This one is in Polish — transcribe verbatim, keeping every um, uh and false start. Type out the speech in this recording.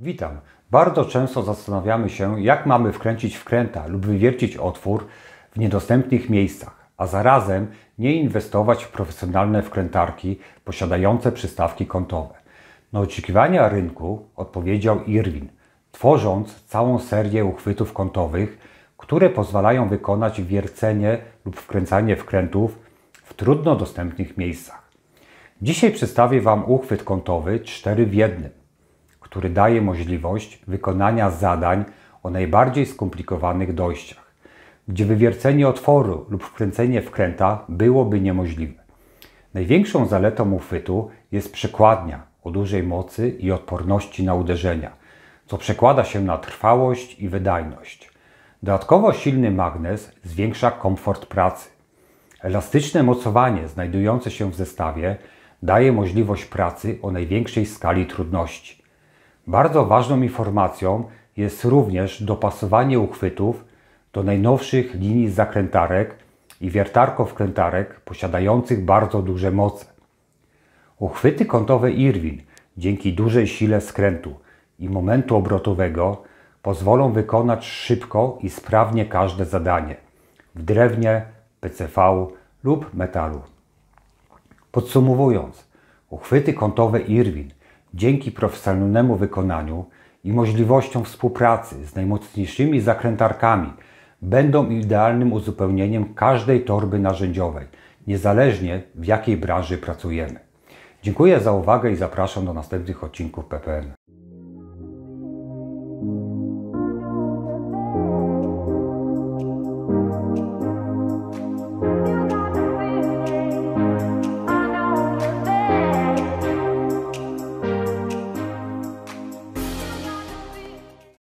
Witam. Bardzo często zastanawiamy się, jak mamy wkręcić wkręta lub wywiercić otwór w niedostępnych miejscach, a zarazem nie inwestować w profesjonalne wkrętarki posiadające przystawki kątowe. Na oczekiwania rynku odpowiedział Irwin, tworząc całą serię uchwytów kątowych, które pozwalają wykonać wiercenie lub wkręcanie wkrętów w trudno dostępnych miejscach. Dzisiaj przedstawię Wam uchwyt kątowy cztery w jednym, który daje możliwość wykonania zadań o najbardziej skomplikowanych dojściach, gdzie wywiercenie otworu lub wkręcenie wkręta byłoby niemożliwe. Największą zaletą uchwytu jest przekładnia o dużej mocy i odporności na uderzenia, co przekłada się na trwałość i wydajność. Dodatkowo silny magnes zwiększa komfort pracy. Elastyczne mocowanie znajdujące się w zestawie daje możliwość pracy o największej skali trudności. Bardzo ważną informacją jest również dopasowanie uchwytów do najnowszych linii zakrętarek i wiertarko-wkrętarek posiadających bardzo duże moce. Uchwyty kątowe Irwin dzięki dużej sile skrętu i momentu obrotowego pozwolą wykonać szybko i sprawnie każde zadanie w drewnie, P C V lub metalu. Podsumowując, uchwyty kątowe Irwin dzięki profesjonalnemu wykonaniu i możliwościom współpracy z najmocniejszymi zakrętarkami będą idealnym uzupełnieniem każdej torby narzędziowej, niezależnie w jakiej branży pracujemy. Dziękuję za uwagę i zapraszam do następnych odcinków P P N.